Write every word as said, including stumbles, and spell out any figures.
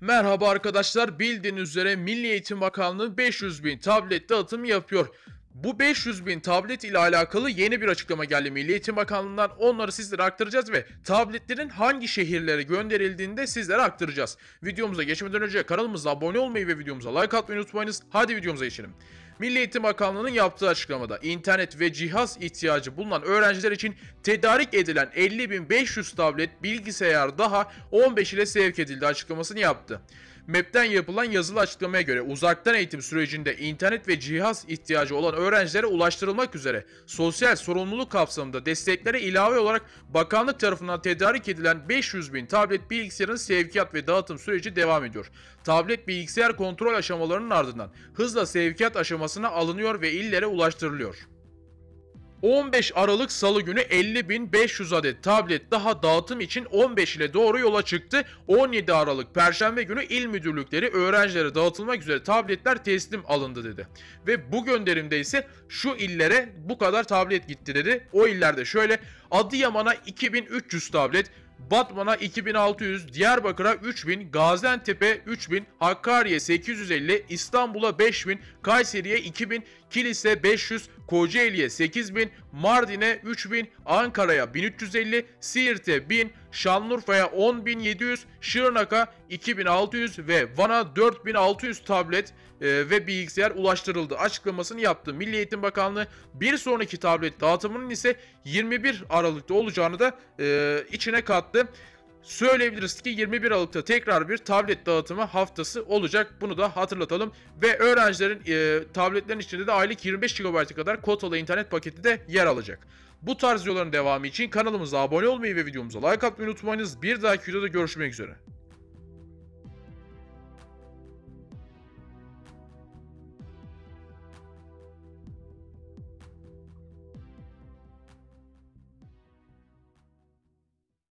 Merhaba arkadaşlar, bildiğiniz üzere Milli Eğitim Bakanlığı beş yüz bin tablet dağıtımı yapıyor. Bu beş yüz bin tablet ile alakalı yeni bir açıklama geldi Milli Eğitim Bakanlığı'ndan. Onları sizlere aktaracağız ve tabletlerin hangi şehirlere gönderildiğini de sizlere aktaracağız. Videomuza geçmeden önce kanalımıza abone olmayı ve videomuza like atmayı unutmayınız. Hadi videomuza geçelim. Milli Eğitim Bakanlığı'nın yaptığı açıklamada internet ve cihaz ihtiyacı bulunan öğrenciler için tedarik edilen elli bin beş yüz tablet bilgisayar daha on beş ile sevk edildi açıklamasını yaptı. M E P'ten yapılan yazılı açıklamaya göre uzaktan eğitim sürecinde internet ve cihaz ihtiyacı olan öğrencilere ulaştırılmak üzere sosyal sorumluluk kapsamında desteklere ilave olarak bakanlık tarafından tedarik edilen beş yüz bin tablet bilgisayarın sevkiyat ve dağıtım süreci devam ediyor. Tablet bilgisayar kontrol aşamalarının ardından hızla sevkiyat aşamasına alınıyor ve illere ulaştırılıyor. on beş Aralık Salı günü elli bin beş yüz adet tablet daha dağıtım için on beş ile doğru yola çıktı. on yedi Aralık Perşembe günü il müdürlükleri öğrencilere dağıtılmak üzere tabletler teslim alındı dedi. Ve bu gönderimde ise şu illere bu kadar tablet gitti dedi. O illerde şöyle: Adıyaman'a iki bin üç yüz tablet, Batman'a iki bin altı yüz, Diyarbakır'a üç bin, Gaziantep'e üç bin, Hakkari'ye sekiz yüz elli, İstanbul'a beş bin, Kayseri'ye iki bin, Kilis'e beş yüz, Kocaeli'ye sekiz bin, Mardin'e üç bin, Ankara'ya bin üç yüz elli, Siirt'e bin, Şanlıurfa'ya on bin yedi yüz, Şırnak'a iki bin altı yüz ve Van'a dört bin altı yüz tablet e, ve bilgisayar ulaştırıldı açıklamasını yaptı Milli Eğitim Bakanlığı. Bir sonraki tablet dağıtımının ise yirmi bir Aralık'ta olacağını da e, içine kattı. Söyleyebiliriz ki yirmi bir Aralık'ta tekrar bir tablet dağıtımı haftası olacak. Bunu da hatırlatalım. Ve öğrencilerin e, tabletlerin içinde de aylık yirmi beş gigabayta kadar kotalı internet paketi de yer alacak. Bu tarz videoların devamı için kanalımıza abone olmayı ve videomuza like atmayı unutmayınız. Bir dahaki videoda görüşmek üzere.